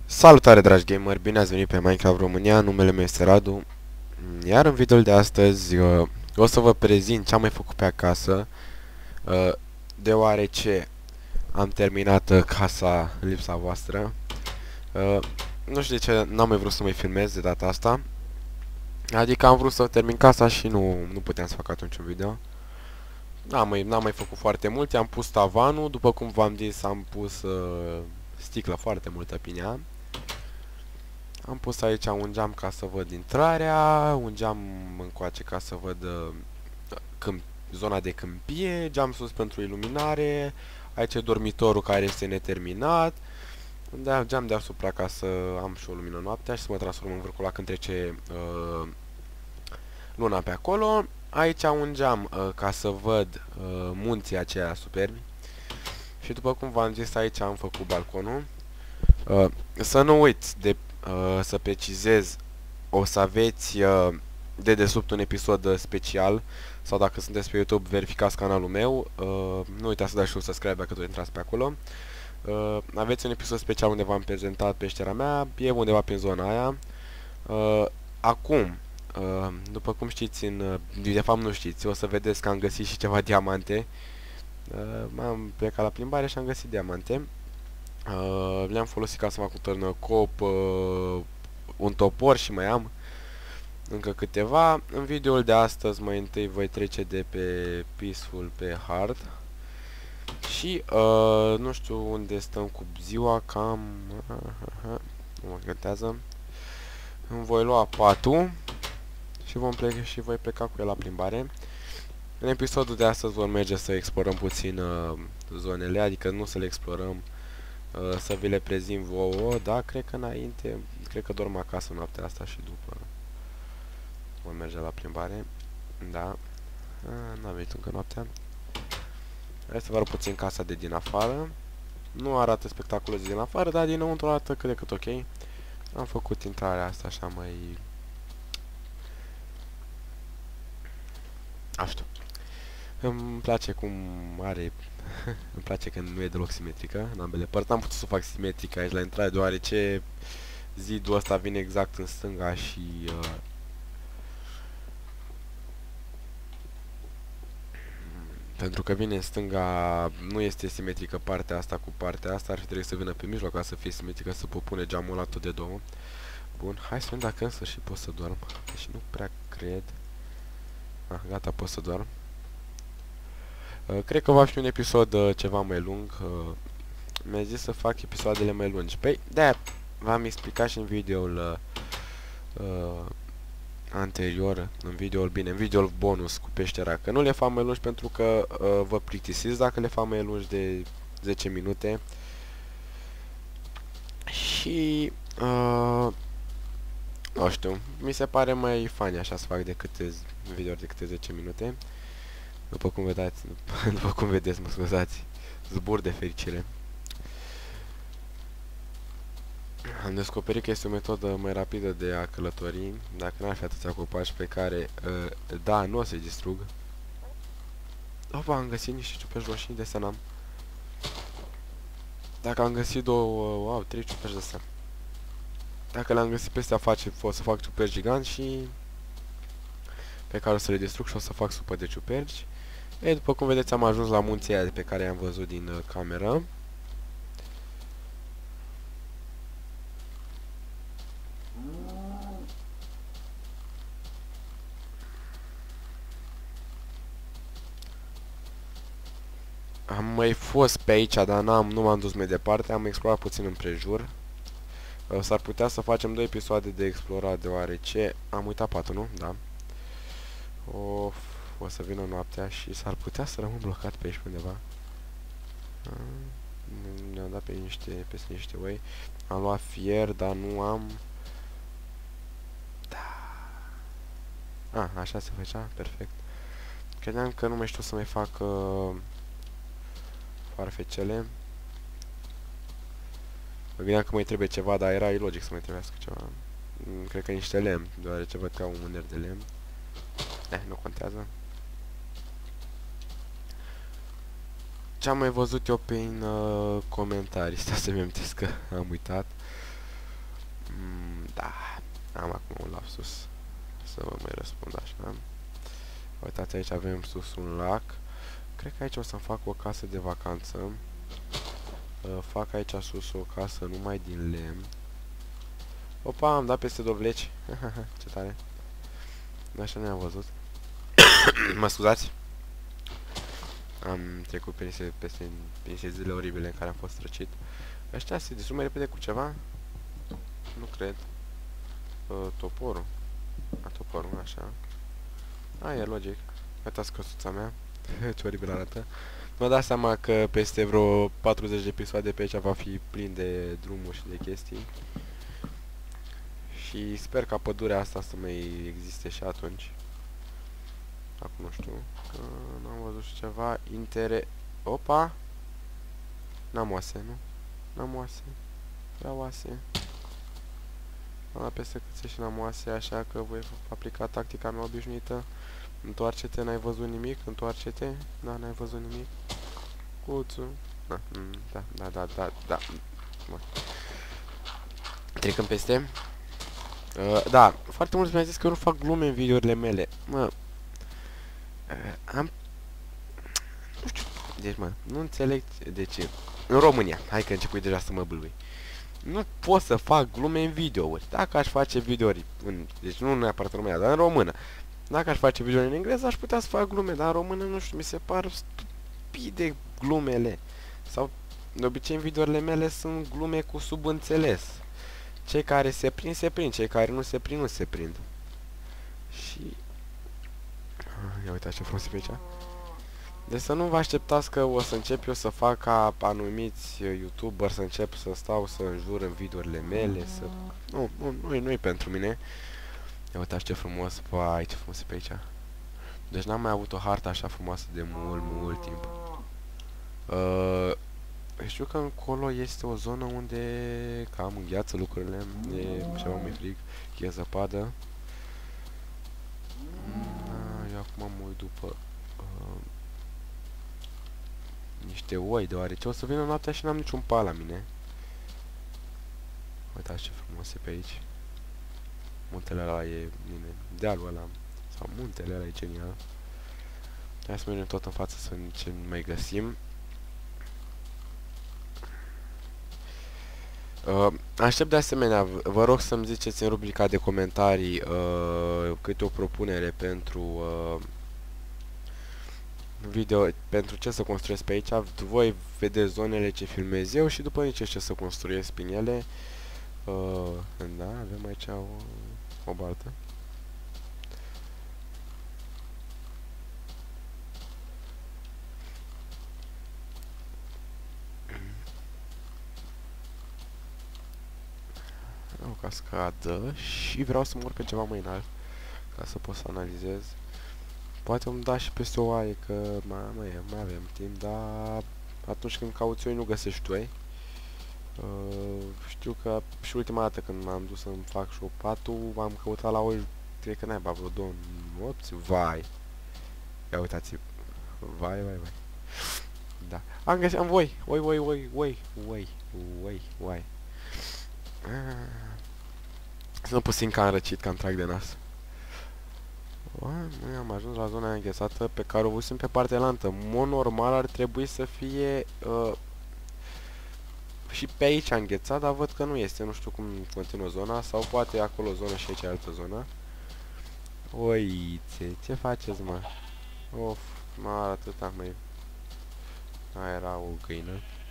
Salutare dragi gamer, bine ați venit pe Minecraft România, numele meu este Radu. Iar în videoul de astăzi o să vă prezint ce am mai făcut pe acasă, deoarece am terminat casa în lipsa voastră. Nu știu de ce n-am mai vrut să mai filmez de data asta. Adică am vrut să termin casa și nu puteam să fac atunci un video. N-am mai făcut foarte mult, am pus tavanul, după cum v-am zis am pus sticlă foarte multă pe ea. Am pus aici un geam ca să văd intrarea, un geam încoace ca să văd zona de câmpie, geam sus pentru iluminare, aici e dormitorul care este neterminat, geam deasupra ca să am și o lumină noaptea și să mă transform în vârculac când trece luna pe acolo. Aici un geam ca să văd munții aceia superbi și după cum v-am zis aici am făcut balconul. Să nu uiți de să precizez, o să aveți de desubt un episod special sau dacă sunteți pe YouTube verificați canalul meu, nu uitați să dați și un subscribe dacă tot intrați pe acolo. Aveți un episod special unde v-am prezentat peștera mea, e undeva prin zona aia. Acum, după cum știți, de fapt nu știți, o să vedeți că am găsit și ceva diamante. Am plecat la plimbare și am găsit diamante. Le-am folosit ca să fac un târnăcop, un topor și mai am încă câteva. În videoul de astăzi mai întâi voi trece de pe Peaceful pe Hard. Și nu știu unde stăm cu ziua, cam... nu mă contează. Îmi voi lua patul și voi pleca cu el la plimbare. În episodul de astăzi vom merge să explorăm puțin zonele, adică nu să le explorăm, să vi le prezint vouă, da, cred că înainte, cred că dorm acasă noaptea asta și după vom merge la plimbare, da, n-am venit încă noaptea. Hai să vă arăt puțin casa de din afară, nu arată spectaculos din afară, dar dinăuntru arată cât de cât ok. Am făcut intrarea asta așa mai... Așa. Îmi place cum are... Îmi place că nu e deloc simetrică în ambele părți. N-am putut să o fac simetrică aici la intrare, deoarece zidul ăsta vine exact în stânga și... pentru că vine în stânga, nu este simetrică partea asta cu partea asta, ar fi trebuit să vină pe mijloc ca să fie simetrică, să pot pune geamul ăla tot de două. Bun, hai să vedem dacă însă și pot să dorm. Deci nu prea cred. Gata, pot să dorm. Cred că va fi un episod ceva mai lung. Mi-a zis să fac episoadele mai lungi. Păi, de-aia v-am explicat și în videoul anterior, în videoul bonus cu peștera, că nu le fac mai lungi pentru că vă plictisiți dacă le fac mai lungi de 10 minute. Și nu știu, mi se pare mai funny așa să fac videouri de câte 10 minute. După cum vedeți, după cum vedeți, mă scuzați, zbur de fericire. Am descoperit că este o metodă mai rapidă de a călători, dacă n-ar fi atâția copaci pe care, da, nu o să-i distrug. Opa, am găsit niște ciuperci roșii, de să n-am. Dacă am găsit două, trei ciuperci de astea. Dacă le-am găsit pe astea, o să fac ciuperci giganți și... pe care o să le distrug și o să fac supă de ciuperci. Ei, după cum vedeți, am ajuns la munții aia pe care i-am văzut din cameră. Am mai fost pe aici, dar nu m-am dus mai departe, am explorat puțin împrejur. S-ar putea să facem 2 episoade de explorat, deoarece am uitat patul, nu? Da. O să vină noaptea și s-ar putea să rămân blocat pe aici pe undeva. Ne-am dat peste niște oi. Am luat fier, dar nu am... Da. Așa se făcea? Perfect. Credeam că nu mai știu să mai fac farfecele. Mă gândeam că mai trebuie ceva, dar era ilogic să mai trebuiască ceva. Cred că niște lemn, deoarece văd că au un mâner de lemn. Nu contează. Ce am mai văzut eu prin comentarii? Stai să-mi amintesc că am uitat. Da, am acum un lapsus. Să vă mai răspund așa. Uitați, aici avem sus un lac. Cred că aici o să-mi fac o casă de vacanță. Fac aici sus o casă numai din lemn. Opa, am dat peste dovleci. Ce tare. Așa ne-am văzut. Mă scuzați. Am trecut peste zile oribile în care am fost răcit. Ăștia se distrug mai repede cu ceva? Nu cred. Toporul. Toporul, așa. E logic. Uitați căsuța mea. Ce oribil arată. Mă dau seama că peste vreo 40 de episoade pe aici va fi plin de drumuri și de chestii. Și sper ca pădurea asta să mai existe și atunci. Acum nu știu. Că n-am văzut și ceva Opa! N-am oase, nu? N-am oase. Vreau oase. Am dat peste câțe și n-am oase, așa că voi aplica tactica mea obișnuită. Întoarce-te, n-ai văzut nimic? Întoarce-te. Da, n-ai văzut nimic. Cuțu. Da. Bun. Trecăm peste. Da, foarte mulți mi-au zis că eu nu fac glume în videourile mele. Mă, nu știu, deci nu înțeleg de ce. În România, hai că începui deja să mă bâlbâi. Nu pot să fac glume în videouri. Dacă aș face videouri, deci nu neapărat în România, dar în română. Dacă aș face videouri în engleză, aș putea să fac glume, dar în română, nu știu, mi se par stupide glumele. Sau, de obicei, în videourile mele sunt glume cu subînțeles. Cei care se prind, se prind. Cei care nu se prind, nu se prind. Și... ia uitați ce frumos e pe aici. Deci să nu vă așteptați că o să încep eu să fac ca anumiți YouTuber, să încep să stau să înjur în videourile mele, să... Nu e pentru mine. Ia uitați ce frumos, vai, ce frumos e pe aici. Deci n-am mai avut o hartă așa frumoasă de mult timp. Știu că încolo este o zonă unde cam îngheață lucrurile, e ceva mai frig, e zăpadă. Eu acum mă uit după niște oi, deoarece o să vină noaptea și n-am niciun pal la mine. Uitați ce frumos e pe aici. Muntele ăla e bine, dealul ăla, sau muntele ăla e genial. Hai să mergem tot în față să vedem ce mai găsim. Aștept de asemenea, vă rog să-mi ziceți în rubrica de comentarii câte o propunere pentru video, pentru ce să construiesc pe aici. Voi vedeți zonele ce filmez eu și după nici ce să construiesc prin ele. Da, avem aici o baltă. O cascadă și vreau să mă urc pe ceva mai înalt ca să pot să analizez. Poate îmi da și peste o oaie, că mai avem timp, dar atunci când cauți oi nu găsești tu, știu că și ultima dată când m-am dus să-mi fac și patul, am căutat la oi, cred că n-ai vreo 2 nopți, vai. Ia uitați, vai. Da, am găsit, am voi, oi. Să nu puțin ca înrăcit, că am trag de nas. Noi am ajuns la zona înghețată pe care o văzusem pe partea lantă. În mod normal ar trebui să fie și pe aici înghețat, dar văd că nu este. Nu știu cum continuă zona, sau poate acolo o zonă și aici altă zonă. Oițe, ce faceți, mă? Of, m-a atâta, măi. Aia era o găină.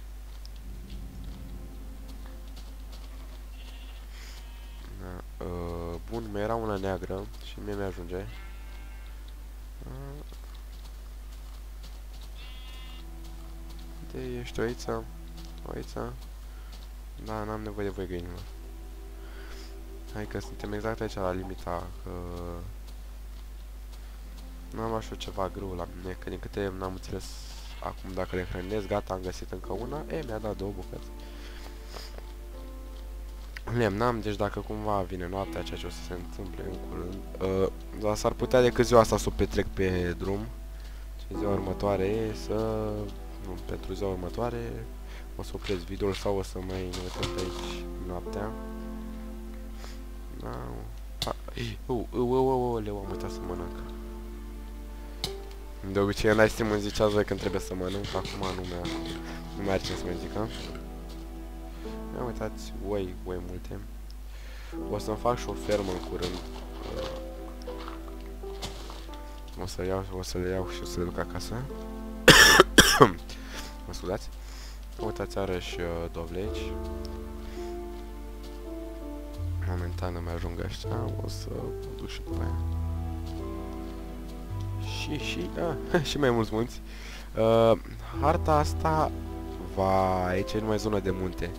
Da, bun, mi era una neagră și mie mi-ajunge. Unde ești, oița? Oița? Da, n-am nevoie de voi, găinilor. Hai că suntem exact aici la limita, că... n-am așa ceva greu la mine, că din câte n-am înțeles acum dacă le hrănesc, gata, am găsit încă una. Mi-a dat 2 bucăți. Lemn n-am, deci dacă cumva vine noaptea, ceea ce o să se întâmple în curând, dar s-ar putea decât ziua asta să o petrec pe drum. Și ziua următoare nu, pentru ziua următoare o să opresc videoul sau o să mai ne uităm pe aici noaptea. Leu, am uitat să mănânc. De obicei, în live stream îmi ziceați voi când trebuie să mănânc, acum nu mai are ce să mai zic, ha? Ia uitați, oi multe. O să-mi fac și o fermă în curând. O să le iau și o să le duc acasă. Mă scuzați? Uitați, iarăși dovleci. Momentan nu mai ajung ăștia, o să mă duc și după aia. Și mai mulți munți. Harta asta aici e numai zona de munte.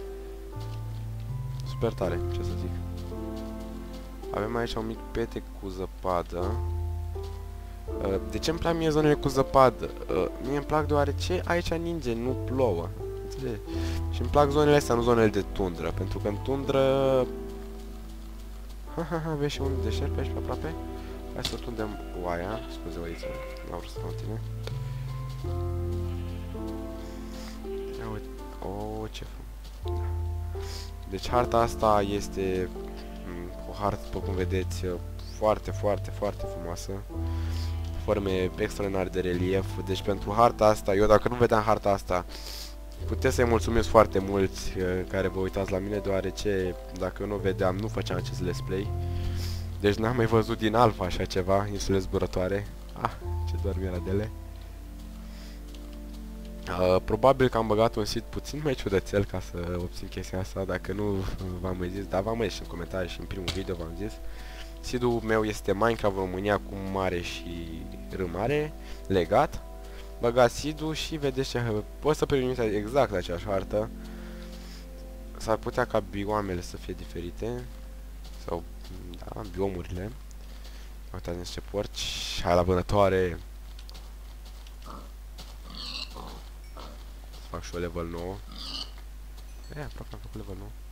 Super tare, ce să zic. Avem aici un mic petec cu zăpadă. De ce îmi plac mie zonele cu zăpadă? Mie îmi plac deoarece aici ninge, nu plouă. Înțelegi? Și îmi plac zonele astea, nu zonele de tundră. Pentru că în tundră... Vezi și un deșert pe aici pe aproape? Hai să tundem oaia. Scuze, oiță, n-am vrut să continue. Ia uite. Ce frumos. Deci harta asta este o hartă, după cum vedeți, foarte frumoasă. Forme extraordinar de relief. Deci pentru harta asta, eu dacă nu vedeam harta asta, puteți să-i mulțumesc foarte mulți care vă uitați la mine, deoarece dacă eu nu vedeam, nu făceam acest let's play. Deci n-am mai văzut din alfa așa ceva, insule zburătoare. Ce dormiradele. Probabil că am băgat un sit puțin mai ciudățel ca să obțin chestia asta, dacă nu v-am mai zis, dar v-am mai zis și în comentarii și în primul video v-am zis. Seed-ul meu este Minecraft România cu mare și R mare, legat. Băgați seed-ul și vedeți ce... Poți să primiți exact aceeași hartă. S-ar putea ca biomele să fie diferite. Sau, da, biomurile. Uitați niște porci. Hai la vânătoare! Fac și o level 9. Aproape am făcut level 9.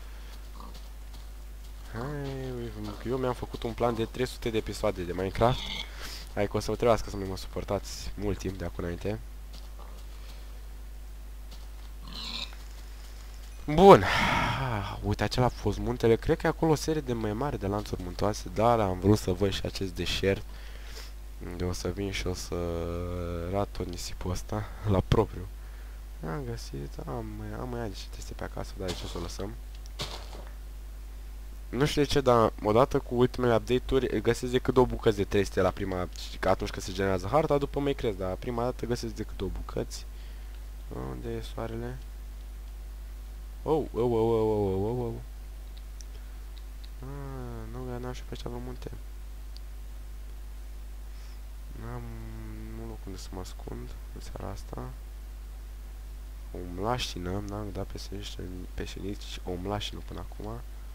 Eu mi-am făcut un plan de 300 de episoade de Minecraft. Hai că o să vă trebuiască să mă suportați mult timp de acum înainte. Bun. Uite, acela a fost muntele. Cred că e acolo o serie de mai mare de lanțuri muntoase, dar am vrut să văd și acest deșert. Unde o să vin și o să rat tot nisipul ăsta la propriu. Am găsit, am mai niște teste pe acasă, dar de ce o să o lăsăm? Nu știu de ce, dar odată cu ultimele update-uri găsesc decât 2 bucăți de 300 la prima, că atunci când se generează harta, după mai cresc, dar prima dată găsesc decât 2 bucăți. Unde e soarele? N-am și pe aici vreo munte. Nu loc unde să mă ascund în seara asta. O mlașină, n-am dat pe nici o mlașină până acum.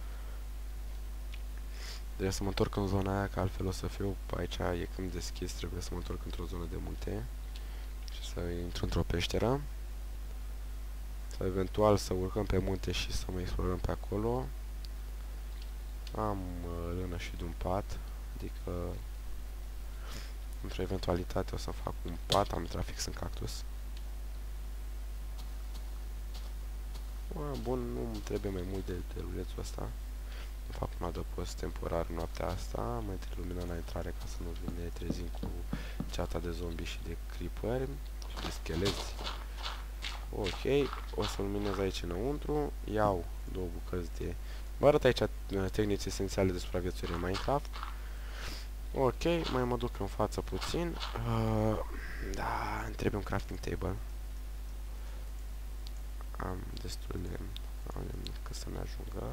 Trebuie să mă întorc în zona aia, că altfel o să fiu aici, e când deschis, trebuie să mă întorc într-o zonă de munte și să intru într-o peșteră. Sau eventual să urcăm pe munte și să mai explorăm pe acolo. Am lână și de un pat, adică într-o eventualitate o să fac un pat, am intrat fix în cactus. Bun, nu trebuie mai mult de rulețul ăsta. Fac un adăpost temporar noaptea asta, mai trebuie lumina la intrare ca să nu ne trezim cu ceata de zombie și de creeper și de scheleți. Ok, o să luminez aici înăuntru, iau 2 bucăți de... Vă arăt aici tehnici esențiale de supraviețuire în Minecraft. Ok, mai mă duc în față puțin. Da, îmi trebuie un crafting table. Am destul de lemn ca să ne ajungă.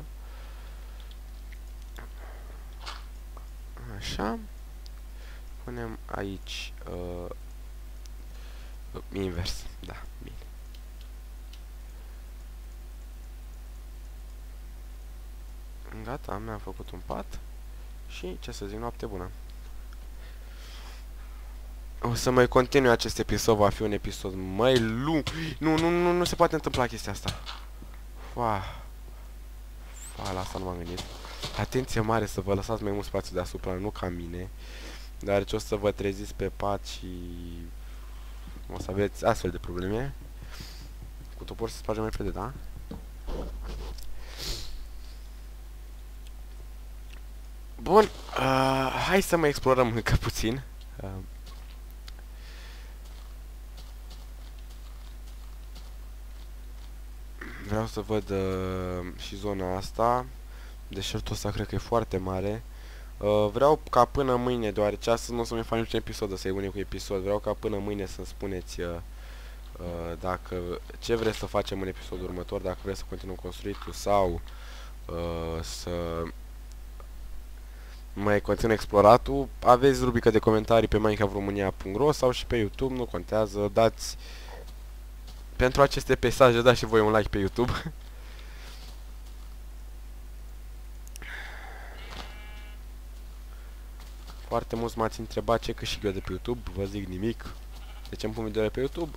Așa. Punem aici invers. Da, bine. Gata, mi-am făcut un pat. Și ce să zic, noapte bună. O să mai continui acest episod, va fi un episod mai lung. Nu se poate întâmpla chestia asta. La asta nu m-am gândit. Atenție mare să vă lăsați mai mult spațiu deasupra, nu ca mine. Deoarece o să vă treziți pe pat și o să aveți astfel de probleme. Cu topor se sparge mai repede, da? Bun, hai să mai explorăm încă puțin. Vreau să văd și zona asta. Deșertul ăsta cred că e foarte mare. Vreau ca până mâine, deoarece astăzi nu o să mai fac niciun episod, să-i unicul episod. Vreau ca până mâine să-mi spuneți dacă ce vreți să facem în episodul următor, dacă vreți să continuăm construitul sau să mai continuăm exploratul. Aveți rubrică de comentarii pe minecraftromania.ro sau și pe YouTube, nu contează. Dați pentru aceste pesaje, dați și voi un like pe YouTube. Foarte mulți m-ați întrebat ce câștig eu de pe YouTube, vă zic nimic. De ce îmi pun videoule pe YouTube?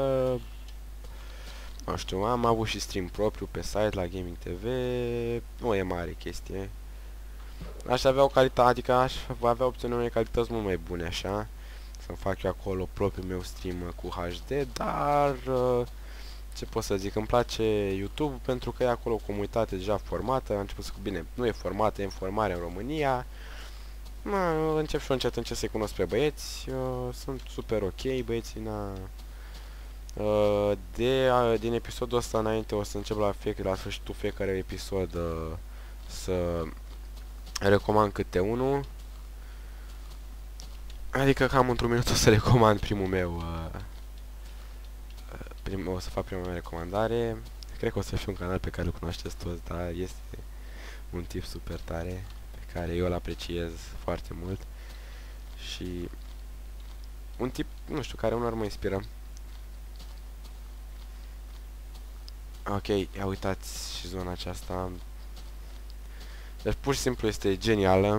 Nu știu, am avut și stream propriu pe site la Gaming TV, nu e mare chestie. Aș avea o calitate, adică aș avea opțiunea unei calități mult mai bune așa, să-mi fac eu acolo propriul meu stream cu HD, dar ce pot să zic, îmi place YouTube pentru că e acolo o comunitate deja formată, am început să bine, nu e formată, e în formare în România. Încep și eu încet să-i cunosc pe băieți, sunt super ok, băieții, din episodul ăsta înainte o să încep la sfârșitul fiecare episod să recomand câte unul. Adică cam într-un minut o să recomand primul meu, o să fac prima mea recomandare. Cred că o să fie un canal pe care îl cunoașteți toți, dar este un tip super tare pe care eu îl apreciez foarte mult și un tip, nu știu, care unor mă inspiră. Ok, ia uitați și zona aceasta. Deci pur și simplu este genială.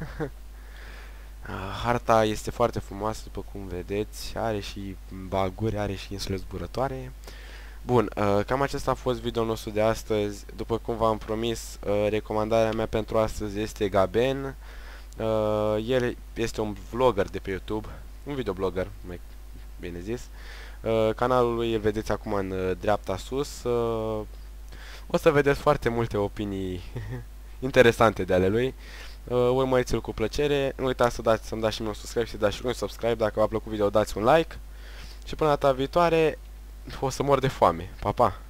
Harta este foarte frumoasă, după cum vedeți. Are și baguri, are și insule zburătoare. Bun, cam acesta a fost videoul nostru de astăzi. După cum v-am promis, recomandarea mea pentru astăzi este Gaben. El este un vlogger de pe YouTube, un videoblogger, mai bine zis. Canalul lui îl vedeți acum în dreapta sus. O să vedeți foarte multe opinii interesante de ale lui. Urmăriți-l cu plăcere. Nu uitați să-mi dați și mie un subscribe și să dați și un subscribe. Dacă v-a plăcut video, dați un like. Și până data viitoare, o să mor de foame. Pa, pa!